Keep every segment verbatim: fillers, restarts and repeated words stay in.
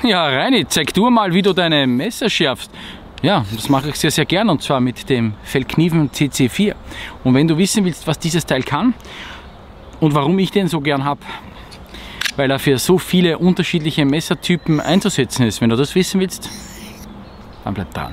Ja, Reini, zeig du mal, wie du deine Messer schärfst. Ja, das mache ich sehr, sehr gern, und zwar mit dem Feldknieven C C vier. Und wenn du wissen willst, was dieses Teil kann und warum ich den so gern habe, weil er für so viele unterschiedliche Messertypen einzusetzen ist, wenn du das wissen willst, dann bleib dran.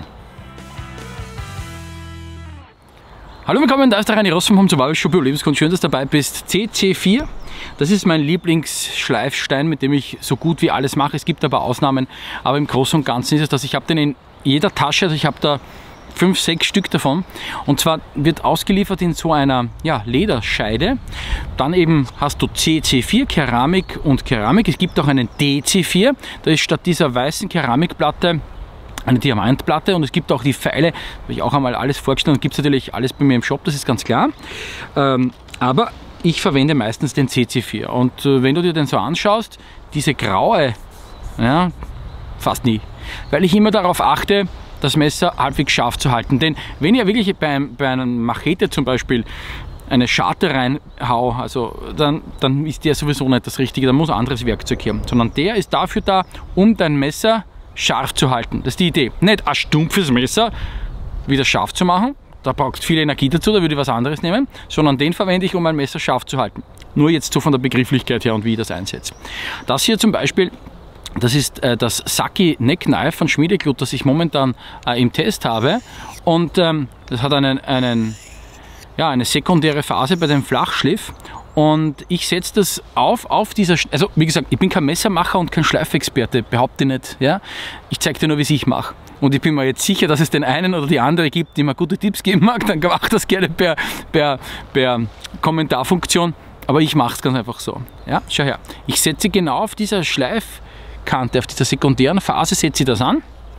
Hallo, willkommen, da ist der Reini Ross vom Home Survival Shop Überlebenskunst. Schön, dass du dabei bist. C C vier, das ist mein Lieblingsschleifstein, mit dem ich so gut wie alles mache. Es gibt aber Ausnahmen, aber im Großen und Ganzen ist es das. Ich habe den in jeder Tasche, also ich habe da fünf, sechs Stück davon. Und zwar wird ausgeliefert in so einer ja, Lederscheide. Dann eben hast du C C vier, Keramik und Keramik. Es gibt auch einen D C vier, da ist statt dieser weißen Keramikplatte eine Diamantplatte, und es gibt auch die Pfeile, habe ich auch einmal alles vorgestellt, und gibt es natürlich alles bei mir im Shop, das ist ganz klar. Ähm, aber ich verwende meistens den C C vier, und äh, wenn du dir den so anschaust, diese graue, ja, fast nie, weil ich immer darauf achte, das Messer halbwegs scharf zu halten. Denn wenn ihr wirklich bei, bei einer Machete zum Beispiel eine Scharte reinhau, also dann, dann ist der sowieso nicht das Richtige, da muss ein anderes Werkzeug her, sondern der ist dafür da, um dein Messer scharf zu halten. Das ist die Idee. Nicht ein stumpfes Messer wieder scharf zu machen, da braucht es viel Energie dazu, da würde ich was anderes nehmen, sondern den verwende ich, um mein Messer scharf zu halten. Nur jetzt so von der Begrifflichkeit her und wie ich das einsetze. Das hier zum Beispiel, das ist äh, das Saki Neck Knife von Schmiedeglut, das ich momentan äh, im Test habe, und ähm, das hat einen, einen, ja, eine sekundäre Phase bei dem Flachschliff. Und ich setze das auf, auf dieser, also wie gesagt, ich bin kein Messermacher und kein Schleifexperte, behaupte nicht. Ja? Ich zeige dir nur, wie es ich mache. Und ich bin mir jetzt sicher, dass es den einen oder die andere gibt, die mir gute Tipps geben mag, dann macht das gerne per, per, per Kommentarfunktion. Aber ich mache es ganz einfach so. Ja? Schau her, ich setze genau auf dieser Schleifkante, auf dieser sekundären Phase, setze ich das an.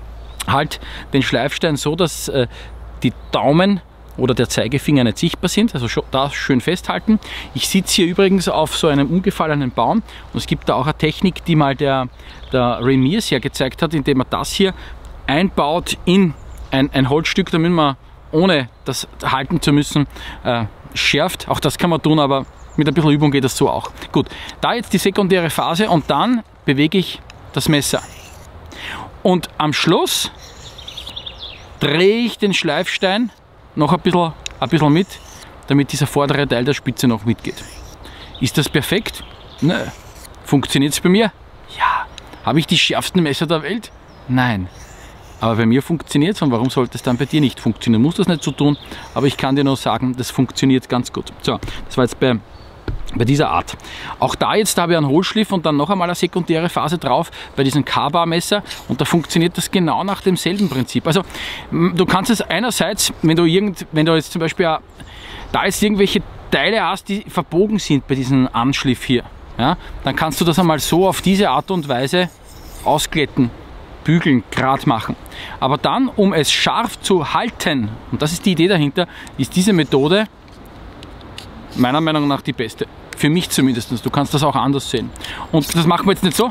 Halt den Schleifstein so, dass äh, die Daumen oder der Zeigefinger nicht sichtbar sind, also da schön festhalten. Ich sitze hier übrigens auf so einem umgefallenen Baum, und es gibt da auch eine Technik, die mal der, der Ramirez ja gezeigt hat, indem er das hier einbaut in ein, ein Holzstück, damit man, ohne das halten zu müssen, äh, schärft. Auch das kann man tun, aber mit ein bisschen Übung geht das so auch. Gut, da jetzt die sekundäre Phase, und dann bewege ich das Messer. Und am Schluss drehe ich den Schleifstein noch ein bisschen, ein bisschen mit, damit dieser vordere Teil der Spitze noch mitgeht. Ist das perfekt? Nö. Funktioniert es bei mir? Ja. Habe ich die schärfsten Messer der Welt? Nein. Aber bei mir funktioniert es, und warum sollte es dann bei dir nicht funktionieren? Muss das nicht so tun, aber ich kann dir nur sagen, das funktioniert ganz gut. So, das war jetzt bei, bei dieser Art. Auch da jetzt habe ich einen Hohlschliff und dann noch einmal eine sekundäre Phase drauf bei diesem K-Bar-Messer, und da funktioniert das genau nach demselben Prinzip. Also du kannst es einerseits, wenn du, irgend, wenn du jetzt zum Beispiel da jetzt irgendwelche Teile hast, die verbogen sind bei diesem Anschliff hier, ja, dann kannst du das einmal so auf diese Art und Weise ausglätten, bügeln, gerade machen. Aber dann, um es scharf zu halten, und das ist die Idee dahinter, ist diese Methode meiner Meinung nach die beste. Für mich zumindest. Du kannst das auch anders sehen. Und das machen wir jetzt nicht so.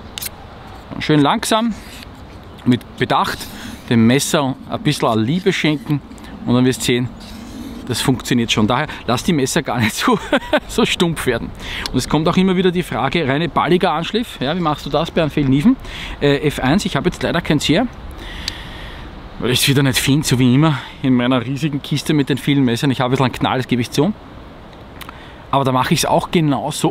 Schön langsam, mit Bedacht, dem Messer ein bisschen Liebe schenken, und dann wirst du sehen, das funktioniert schon. Daher lass die Messer gar nicht so, so stumpf werden. Und es kommt auch immer wieder die Frage, reine balliger Anschliff. Ja, wie machst du das bei einem Feldknieven? Äh, F eins, ich habe jetzt leider keins hier, weil ich es wieder nicht finde, so wie immer in meiner riesigen Kiste mit den vielen Messern. Ich habe ein bisschen einen Knall, das gebe ich zu. Aber da mache ich es auch genau so.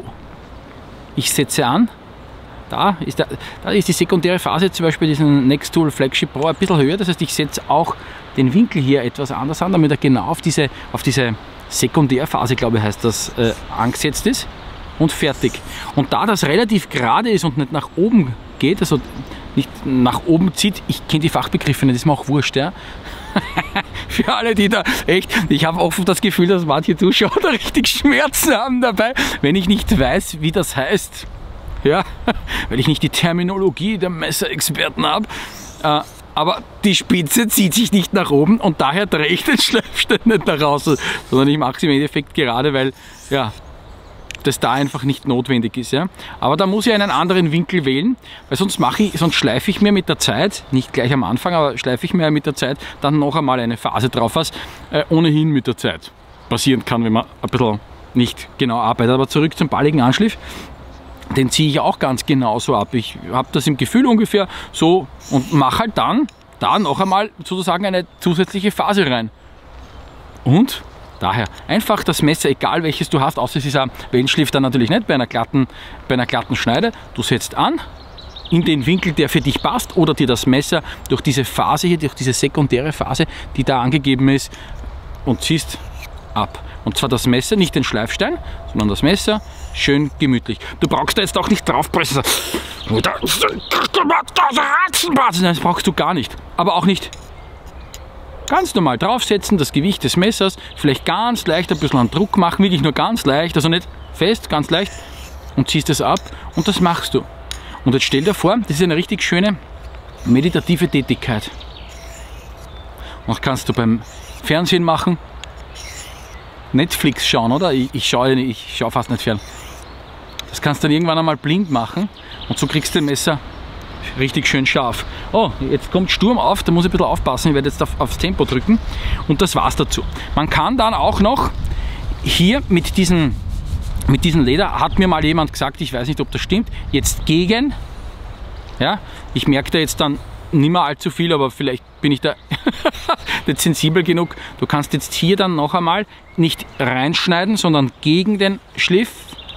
Ich setze an, da ist, der, da ist die sekundäre Phase, zum Beispiel diesen Nextool Flagship Pro, ein bisschen höher. Das heißt, ich setze auch den Winkel hier etwas anders an, damit er genau auf diese, auf diese Sekundärphase, glaube ich, heißt das, äh, angesetzt ist, und fertig. Und da das relativ gerade ist und nicht nach oben geht, also nicht nach oben zieht, ich kenne die Fachbegriffe nicht, das ist mir auch wurscht, ja. Für alle, die da echt, ich habe oft das Gefühl, dass manche Zuschauer da richtig Schmerzen haben dabei, wenn ich nicht weiß, wie das heißt. Ja, weil ich nicht die Terminologie der Messerexperten habe. Äh, aber die Spitze zieht sich nicht nach oben, und daher drehe ich den Schleifstein nicht nach außen, sondern ich mache es im Endeffekt gerade, weil ja, das da einfach nicht notwendig ist. Ja. Aber da muss ich einen anderen Winkel wählen, weil sonst mache ich, sonst schleife ich mir mit der Zeit, nicht gleich am Anfang, aber schleife ich mir mit der Zeit dann noch einmal eine Phase drauf, was äh, ohnehin mit der Zeit passieren kann, wenn man ein bisschen nicht genau arbeitet. Aber zurück zum balligen Anschliff. den ziehe ich auch ganz genauso ab. Ich habe das im Gefühl ungefähr so und mache halt dann da noch einmal sozusagen eine zusätzliche Phase rein. Und daher einfach das Messer, egal welches du hast, außer es ist ein Wellenschliff, dann natürlich nicht bei einer glatten, bei einer glatten Schneide. Du setzt an in den Winkel, der für dich passt, oder dir das Messer durch diese Phase hier, durch diese sekundäre Phase, die da angegeben ist, und ziehst ab. Und zwar das Messer, nicht den Schleifstein, sondern das Messer, schön gemütlich. Du brauchst da jetzt auch nicht draufpressen. Das brauchst du gar nicht. Aber auch nicht ganz normal draufsetzen, das Gewicht des Messers, vielleicht ganz leicht ein bisschen an Druck machen, wirklich nur ganz leicht, also nicht fest, ganz leicht, und ziehst es ab und das machst du. Und jetzt stell dir vor, das ist eine richtig schöne meditative Tätigkeit. Und das kannst du beim Fernsehen machen, Netflix schauen, oder? Ich, ich schaue ich schaue fast nicht fern. Das kannst du dann irgendwann einmal blind machen und so kriegst du das Messer richtig schön scharf. Oh, jetzt kommt Sturm auf, da muss ich ein bisschen aufpassen, ich werde jetzt auf, aufs Tempo drücken und das war's dazu. Man kann dann auch noch hier mit diesen, mit diesem Leder, hat mir mal jemand gesagt, ich weiß nicht, ob das stimmt, jetzt gegen, ja, ich merke da jetzt dann nicht mehr allzu viel, aber vielleicht bin ich da nicht sensibel genug. Du kannst jetzt hier dann noch einmal nicht reinschneiden, sondern gegen den Schliff,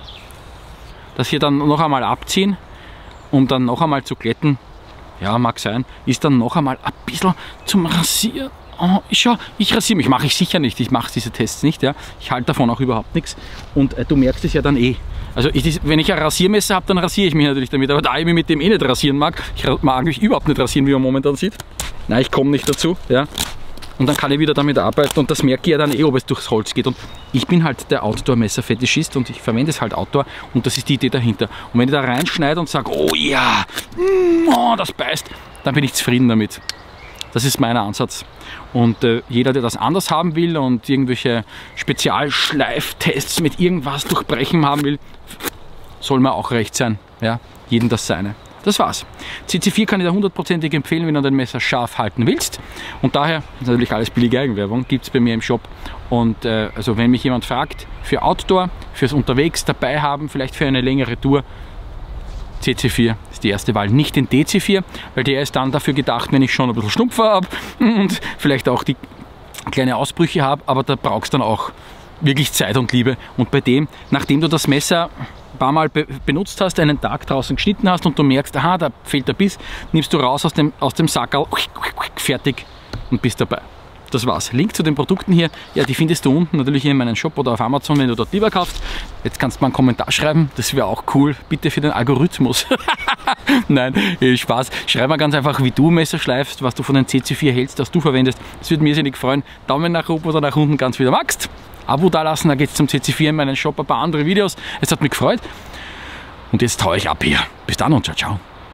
das hier dann noch einmal abziehen, um dann noch einmal zu glätten. Ja, mag sein, ist dann noch einmal ein bisschen zum Rasieren. Oh, ich, schau, ich rasiere mich, mache ich sicher nicht, ich mache diese Tests nicht, ja. Ich halte davon auch überhaupt nichts und äh, du merkst es ja dann eh. Also ich, wenn ich ein Rasiermesser habe, dann rasiere ich mich natürlich damit, aber da ich mich mit dem eh nicht rasieren mag, ich mag mich überhaupt nicht rasieren, wie man momentan sieht. Nein, ich komme nicht dazu, ja. Und dann kann ich wieder damit arbeiten und das merke ich ja dann eh, ob es durchs Holz geht. Und ich bin halt der Outdoor-Messer-Fetischist und ich verwende es halt Outdoor und das ist die Idee dahinter. Und wenn ich da reinschneide und sage, oh ja, oh, das beißt, dann bin ich zufrieden damit. Das ist mein Ansatz. Und äh, jeder, der das anders haben will und irgendwelche Spezialschleiftests mit irgendwas durchbrechen haben will, soll mir auch recht sein. Ja? Jedem das seine. Das war's. C C vier kann ich dir hundertprozentig empfehlen, wenn du dein Messer scharf halten willst. Und daher, ist natürlich alles billige Eigenwerbung, gibt es bei mir im Shop. Und äh, also wenn mich jemand fragt, für Outdoor, fürs Unterwegs dabei haben, vielleicht für eine längere Tour, C C vier ist die erste Wahl, nicht den D C vier, weil der ist dann dafür gedacht, wenn ich schon ein bisschen Schnupfer habe und vielleicht auch die kleine Ausbrüche habe, aber da brauchst du dann auch wirklich Zeit und Liebe. Und bei dem, nachdem du das Messer ein paar Mal be benutzt hast, einen Tag draußen geschnitten hast und du merkst, aha, da fehlt der Biss, nimmst du raus aus dem, aus dem Sackerl, fertig und bist dabei. Das war's. Link zu den Produkten hier, ja, die findest du unten natürlich hier in meinem Shop oder auf Amazon, wenn du dort lieber kaufst. Jetzt kannst du mal einen Kommentar schreiben, das wäre auch cool. Bitte für den Algorithmus. Nein, Spaß. Schreib mal ganz einfach, wie du Messer schleifst, was du von den C C vier hältst, das du verwendest. Das würde mir sehr freuen. Daumen nach oben oder nach unten, ganz wie du magst. Abo da lassen, da geht es zum C C vier in meinem Shop, ein paar andere Videos. Es hat mich gefreut. Und jetzt haue ich ab hier. Bis dann und ciao, ciao.